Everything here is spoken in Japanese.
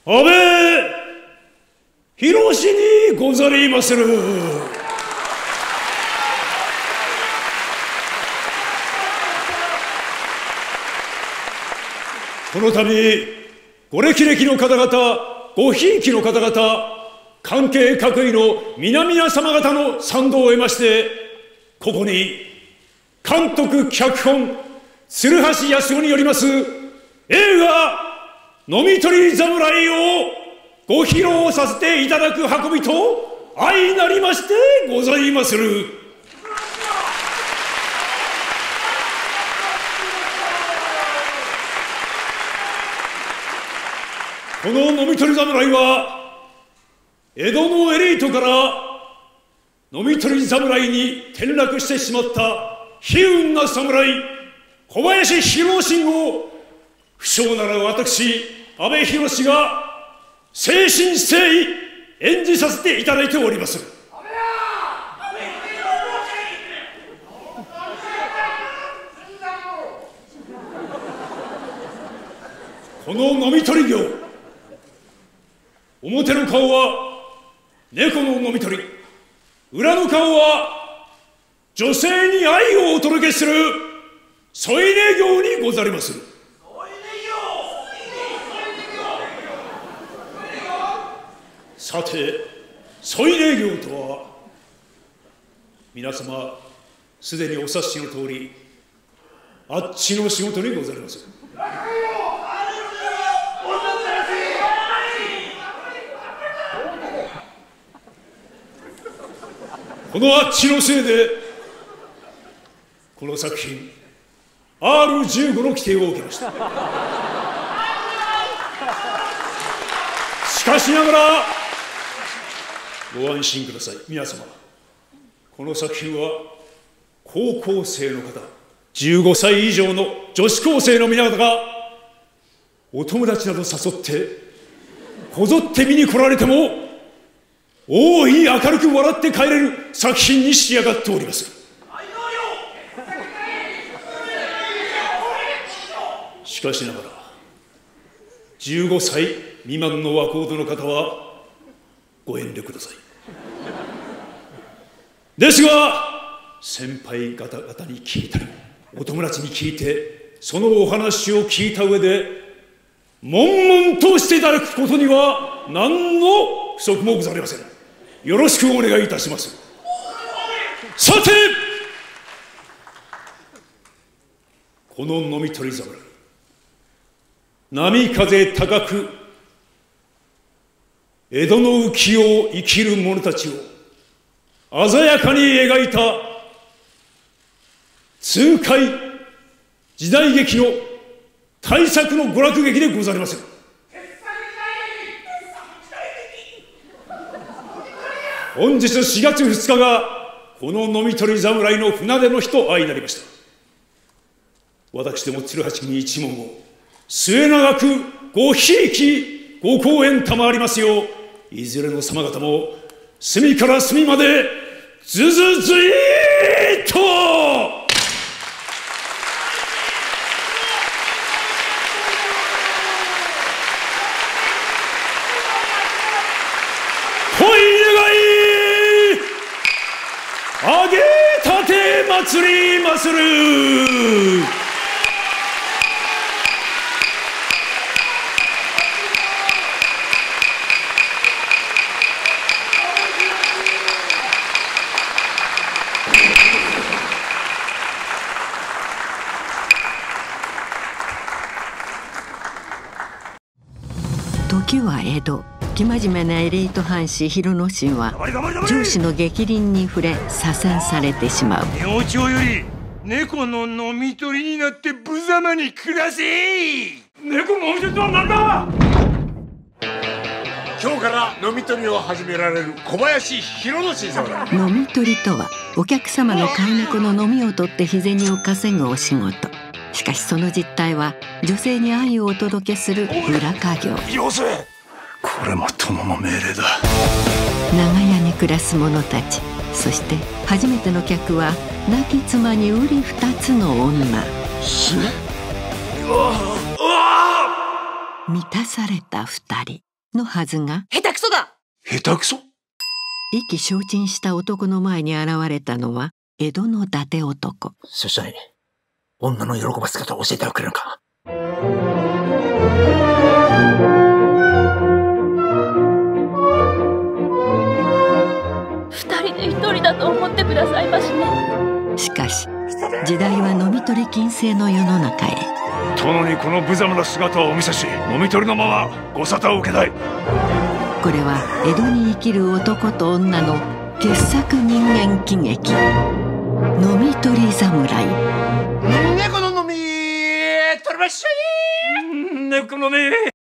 安倍博士にござりまする。この度ご歴々の方々、ごひいきの方々、関係各位の皆々様方の賛同を得まして、ここに監督脚本鶴橋康夫によります映画「飲み取り侍」をご披露させていただく運びと相なりましてございまする。この飲み取り侍は江戸のエリートから飲み取り侍に転落してしまった悲運な侍小林博信を不詳なら私阿部寛が誠心誠意演じさせていただいております。この飲み取り業、表の顔は猫の飲み取り、裏の顔は女性に愛をお届けする添い寝業にござりまする。さて添い寝業とは、皆様すでにお察しの通りあっちの仕事にござりまする。このあっちのせいでこの作品 R15 の規定を受けました。しかしながらご安心ください。皆様、この作品は高校生の方、15歳以上の女子高生の皆方がお友達など誘ってこぞって見に来られても大いに明るく笑って帰れる作品に仕上がっております。しかしながら15歳未満の若人の方はご遠慮ください。ですが先輩方々に聞いたりお友達に聞いてそのお話を聞いた上で悶々としていただくことには何の不足もございません。よろしくお願いいたします。さてこの飲み取り侍、波風高く江戸の浮世を生きる者たちを鮮やかに描いた痛快時代劇の大作の娯楽劇でございます。本日4月2日がこの飲み取り侍の船出の日と相なりました。私ども鶴橋組一門を末永くごひいきご講演賜りますよう、いずれの様方も隅から隅までずずずいっと上げ立て祭りまする。 時は江戸。生真面目なエリート藩士広之進は上司の逆鱗に触れ左遷されてしまう。 明朝より猫の飲み取りになって無様に暮らせ。 猫のお店とは何だ。 今日から飲み取りを始められる小林広之進様だ。 飲み取りとはお客様の飼い猫の飲みを取って日銭を稼ぐお仕事。しかしその実態は女性に愛をお届けする裏稼業。 よせ。これも殿の命令だ。 長屋に暮らす者たち、そして初めての客は亡き妻にうり二つの女。満たされた二人。 のはずが、 下手くそだ。 下手くそ。 意気消沈した男の前に現れたのは江戸の伊達男。 拙者に女の喜ばせ方を教えてはくれぬか。 二人で一人だと思ってくださいましね。 しかし時代は飲み取り禁制の世の中へ。 殿にこの無様な姿をお見せし、飲み取りのままご沙汰を受けたい。 これは江戸に生きる男と女の傑作人間喜劇、飲み取り侍。 猫の飲み取りましょう。 猫のね